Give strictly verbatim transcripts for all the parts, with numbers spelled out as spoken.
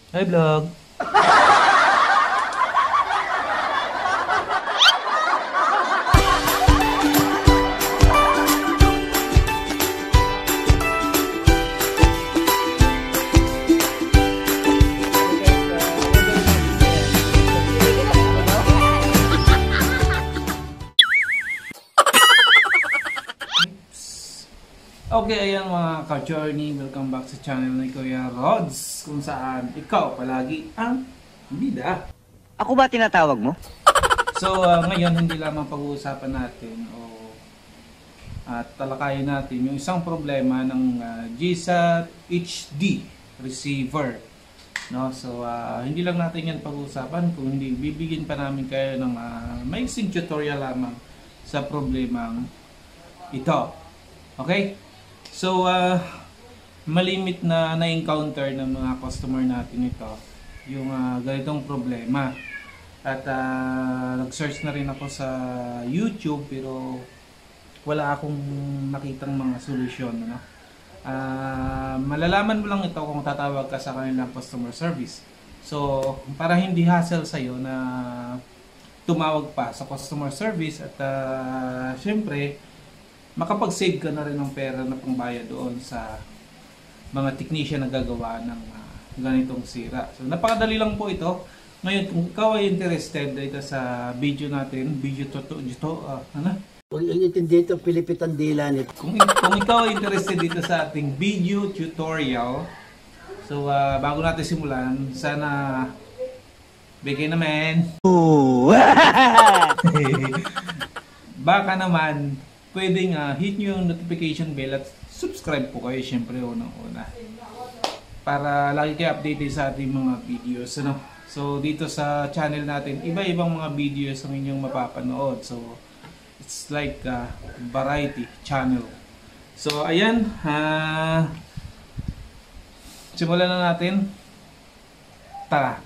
Hi vlog. Okay, ayan mga ka-journey, welcome back sa channel ni Kuya Rods, kung saan ikaw palagi ang bida. Ako ba tinatawag mo? So uh, ngayon hindi lamang pag-uusapan natin o at talakayin natin yung isang problema ng uh, G SAT H D receiver. No? So uh, hindi lang natin yan pag-uusapan, kung hindi bibigyan pa namin kayo ng uh, maiksing tutorial lamang sa problemang ito. Okay? So, uh, malimit na na-encounter ng mga customer natin ito, yung uh, ganitong problema. At uh, nag-search na rin ako sa YouTube pero wala akong nakitang mga solusyon. Ano? Uh, malalaman mo lang ito kung tatawag ka sa kanilang customer service. So, para hindi hassle sa'yo na tumawag pa sa customer service at uh, syempre, makapag-save ka na rin ng pera na pangbayad doon sa mga technician na gagawa ng uh, ganitong sira. So, napakadali lang po ito. Ngayon, kung ikaw ay interested dito sa video natin, video to, to, to uh, ano? Kung inintindi ito, pilipitan dila nito. Kung, kung ikaw ay interested dito sa ating video tutorial, so, uh, bago natin simulan, sana bigay naman. Baka naman, pwedeng uh, hit nyo yung notification bell at subscribe po kayo syempre unang-una para lagi kayo updated sa ating mga videos. Ano? So dito sa channel natin, iba-ibang mga videos ang inyong mapapanood. So it's like a variety channel. So ayan, uh, simulan na natin. Tara!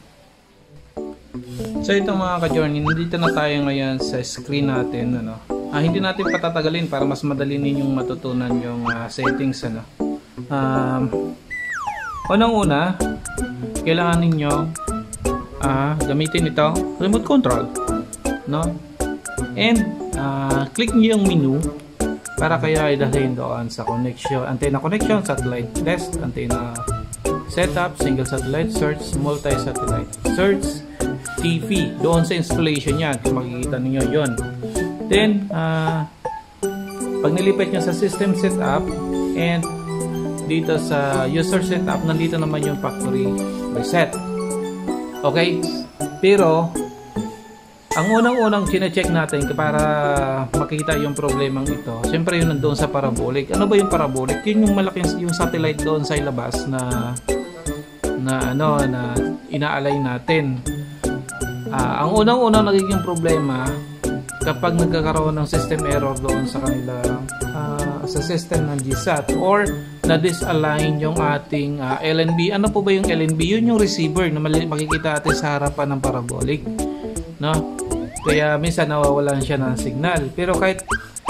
So ito mga ka-journey, nandito na tayo ngayon sa screen natin. Ano? Ah, hindi natin patatagalin para mas madali ninyong matutunan yung uh, settings. Ano? Um, Unang-una, kailangan ninyo uh, gamitin ito, remote control. No? And uh, click nyo yung menu para kayo ay dalhin doon sa connection, antenna connection, satellite test, antenna setup, single satellite, search, multi-satellite, search, T V. Doon sa installation yan, kung makikita ninyo yon. Then, uh, pag nilipat nyo sa system setup and dito sa user setup, nandito naman yung factory reset. Okay? Pero, ang unang-unang chine-check natin para makita yung problemang ito, siyempre yun nandoon sa parabolic. Ano ba yung parabolic? Yun yung malaking yung satellite doon sa ilabas na na ano na inaalay natin. Uh, ang unang-unang nagiging problema kapag nagkakaroon ng system error doon sa kanila uh, sa system ng G SAT or na-disalign yung ating uh, L N B. Ano po ba yung L N B? Yun yung receiver na makikita natin sa harapan ng parabolic. No? Kaya minsan nawawalan siya ng signal. Pero kahit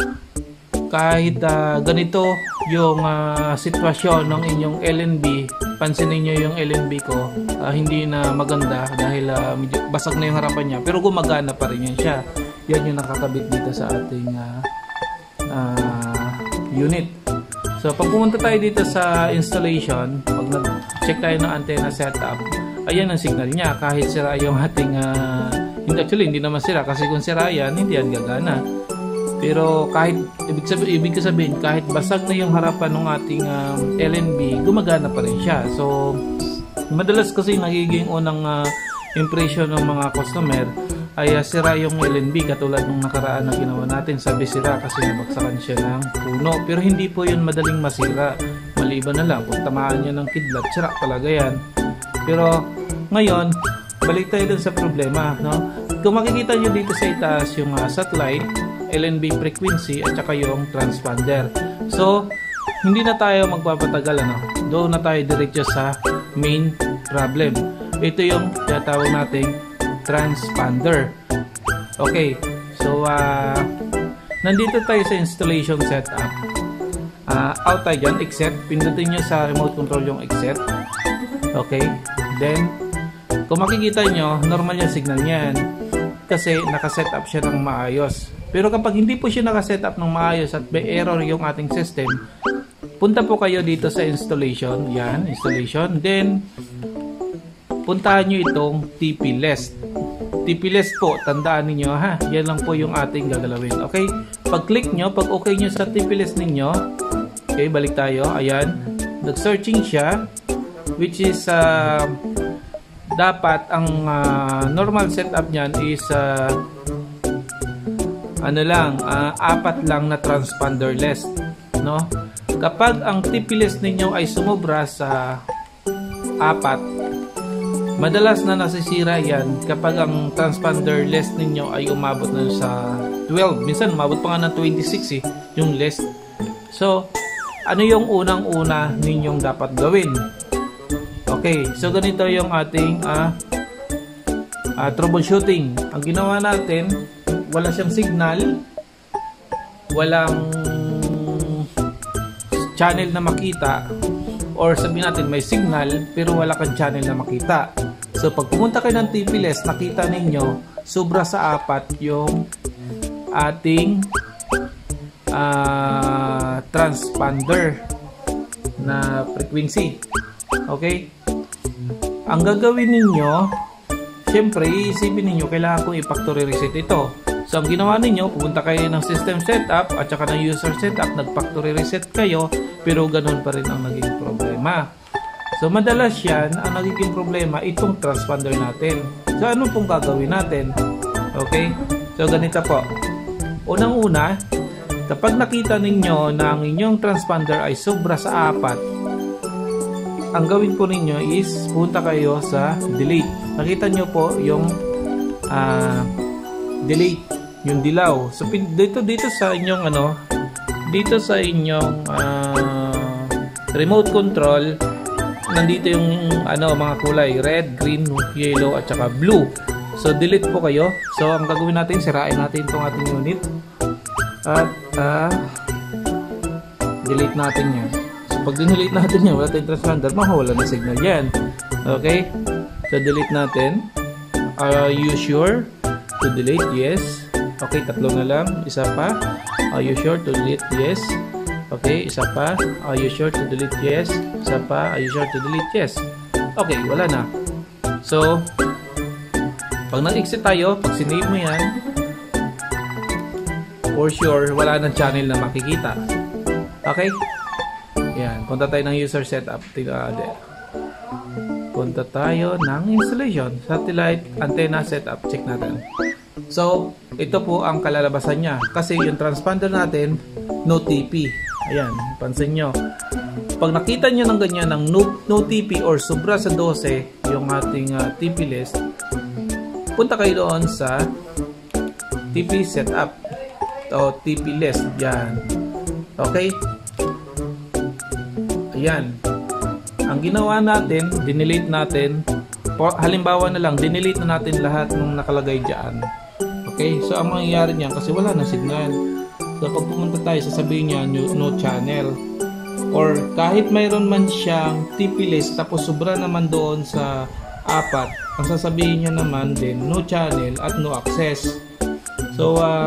kahit uh, ganito yung uh, sitwasyon ng inyong L N B, pansinin nyo yung L N B ko, uh, hindi na maganda dahil uh, basag na yung harapan niya. Pero gumagana pa rin yan siya. Yan yung nakakabit dito sa ating uh, uh, unit. So pag pumunta tayo dito sa installation, pag nag-check tayo ng antenna setup, ayan ang signal niya. Kahit sira yung ating uh, hindi, actually hindi naman sira kasi kung sira yan, hindi yan gagana. Pero kahit ibig sabihin, ibig sabihin kahit basag na yung harapan ng ating uh, L N B, gumagana pa rin siya. So madalas kasi nagiging unang uh, impression ng mga customer ay uh, sira yung L N B, katulad ng nakaraan na ginawa natin. Sabi sira kasi nabagsakan siya ng puno. Pero hindi po yun madaling masira. Maliban na lang kung tamaan niya ng kidlat, sira talaga yan. Pero ngayon, balik tayo dun sa problema. No? Kung makikita nyo dito sa itaas yung uh, satellite, L N B frequency at saka yung transponder. So, hindi na tayo magpapatagal. Ano? Doon na tayo diretso sa main problem. Ito yung tinatawag nating transponder. Okay, so uh, nandito tayo sa installation setup. Uh, out tayo dyan, except, pindutin nyo sa remote control yung except. Okay, Then, kung makikita nyo, normal yung signal niyan. Kasi nakaset up siya ng maayos. Pero kapag hindi po siya nakaset up ng maayos at may error yung ating system, punta po kayo dito sa installation. Yan, installation. Then, puntahan nyo itong T P list. T P list po, tandaan niyo ha. Yan lang po yung ating gagalawin. Okay? Pag click nyo, pag okay nyo sa T P list ninyo, okay, balik tayo. Ayan. Nag-searching siya, which is uh, dapat ang uh, normal setup niyan is uh, ano lang, uh, apat lang na transponder list, no? Kapag ang T P list ninyo ay sumobra sa apat, madalas na nasisira yan kapag ang transponder list ninyo ay umabot na sa twelve. Minsan umabot pa nga ng twenty-six eh, yung list. So, ano yung unang-una ninyong dapat gawin? Okay, so ganito yung ating uh, uh, troubleshooting. Ang ginawa natin, wala siyang signal, walang channel na makita, or sabihin natin may signal pero wala kang channel na makita. So pag pumunta kayo ng T P list, nakita ninyo sobra sa apat yung ating uh, transponder na frequency. Okay? Ang gagawin ninyo, syempre iisipin ninyo kailangan kong i-factory reset ito. So ang ginawa ninyo, pupunta kayo ng system setup at saka ng user setup, nag-factory reset kayo, pero ganun pa rin ang naging problema. So madalas yan, ang nagiging problema itong transponder natin. So ano pong gagawin natin? Okay? So ganito po. Unang-una, kapag nakita ninyo na ang inyong transponder ay sobra sa apat, ang gawin po ninyo is punta kayo sa delete. Nakita nyo po yung uh, delete, yung dilaw. So dito dito sa inyong ano, dito sa inyong uh, remote control, nandito yung ano mga kulay, red, green, yellow at saka blue. So delete po kayo. So ang gagawin natin, sirain natin itong ating unit at uh, delete natin yan. So pag dinelete natin yan, wala tayong transponder, mawawala na signal yan. Okay, so delete natin. Are you sure to delete? Yes. Okay, tatlo na lang. Isa pa. Are you sure to delete? Yes. Okay, isa pa. Are you sure to delete? Yes. Isa pa. Are you sure to delete? Yes. Okay, wala na. So pag nag-exit tayo, pag sinave mo yan, for sure, wala nang channel na makikita. Okay? Yan. Punta tayo ng user setup. Punta tayo ng installation. Satellite antenna setup. Check natin. So, ito po ang kalalabasan niya. Kasi yung transponder natin, no T P. Ayan. Pansin nyo. Pag nakita nyo ng ganyan ng no, no T P or sobra sa twelve yung ating uh, T P list, punta kayo doon sa T P setup o T P list. Yan. Okay? Ayan. Ang ginawa natin, dinelete natin. Halimbawa na lang, dinelete na natin lahat ng nakalagay dyan. Okay? So, ang mangyayari niyan, kasi wala ng signal. So, pag pumunta tayo, sasabihin niya, no, no channel. Or, kahit mayroon man siyang T P list, tapos sobra naman doon sa apat, ang sasabihin niya naman din, no channel at no access. So, uh,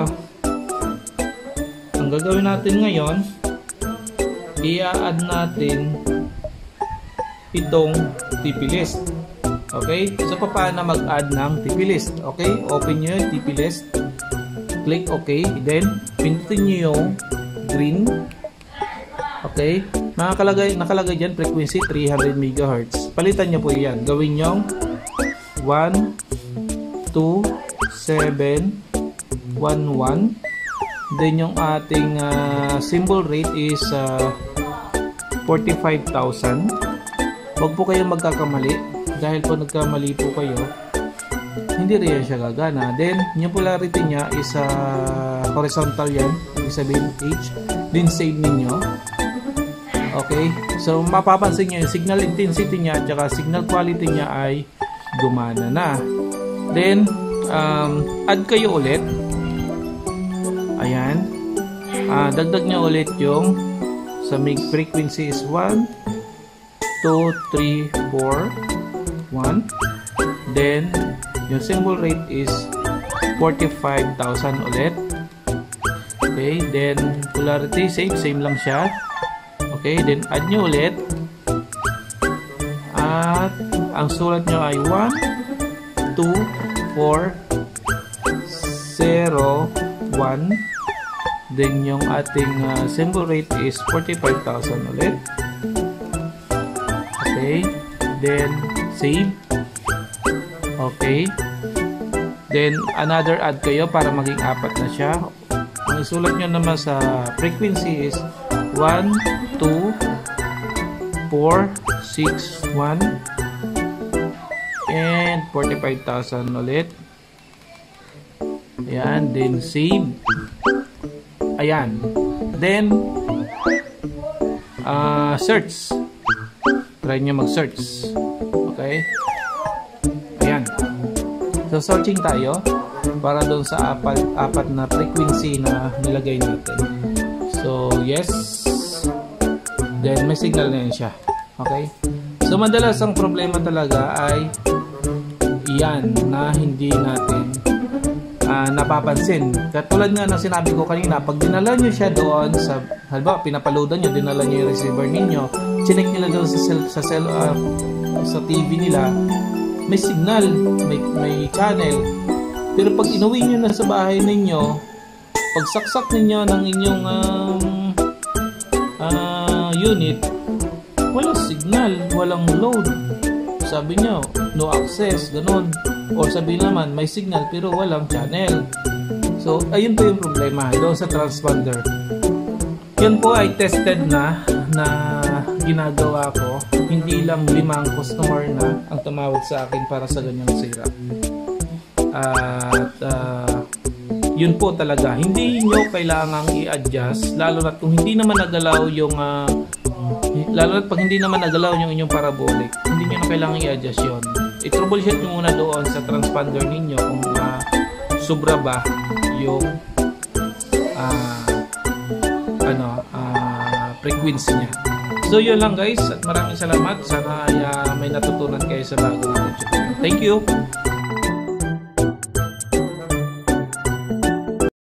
ang gagawin natin ngayon, i-add natin itong T P list. Okay? So, paano mag-add ng T P list? Okay? Open nyo yung T P list. Click OK. Then, pindutin nyo yung green. Okay? Nakalagay, nakalagay dyan, frequency three hundred megahertz. Palitan nyo po yan. Gawin nyo one two seven one one. Then, yung ating uh, symbol rate is uh, forty-five thousand. Huwag po kayong magkakamali. Dahil po nagkamali po kayo, hindi rin siya gagana. Then, yung polarity niya is uh, horizontal yan. Ibig sabihin H. Then, save ninyo. Okay? So, mapapansin nyo yung signal intensity niya at saka signal quality niya ay gumana na. Then, um, add kayo ulit. Ayan. Uh, dagdag nyo ulit yung sa mig frequency is one, two, three, four. one. Then yung symbol rate is forty-five thousand ulit. Okay, then polarity same, same lang siya. Okay, then add nyo ulit. At ang sulat nyo ay one, two, four, zero, one. Then yung ating uh, symbol rate is forty-five thousand ulit. Okay, then save. Okay, then another add kayo para maging apat na siya. Ang isulat nyo naman sa frequency is one, two, four, six, one, and forty-five thousand ulit. Ayan, then save. Ayan, then uh, search. Try nyo mag-search. Okay, ayan, so searching tayo para doon sa apat, apat na frequency na nilagay natin. So yes, then may signal na yan siya. Okay, so madalas ang problema talaga ay yan na hindi natin uh, napapansin. Katulad nga ng sinabi ko kanina, pag dinala nyo siya doon sa, halimbawa pinapaloadan nyo, dinala nyo yung receiver ninyo, chinek nila doon sa cell, sa, cell, uh, sa T V nila, may signal, may, may channel. Pero pag inuwi nyo na sa bahay ninyo, pag saksak ninyo ng inyong um, uh, unit, walang signal, walang load. Sabi nyo, no access, ganun. Or sabi naman, may signal pero walang channel. So, ayun po yung problema doon sa transponder. Yun po ay tested na na ginagawa ko. Hindi lang limang customer na ang tumawag sa akin para sa ganyang sira. At uh, yun po talaga, hindi nyo kailangang i-adjust, lalo na kung hindi naman nagalaw yung uh, lalo na pag hindi naman nagalaw yung inyong parabolic, hindi nyo na kailangang i-adjust yun. I-troubleshoot nyo muna doon sa transponder ninyo kung uh, sobra ba yung uh, ano uh, frequency nya. So yun lang guys, at maraming salamat. Sana ay uh, may natutunan kayo sa bago natin. Thank you.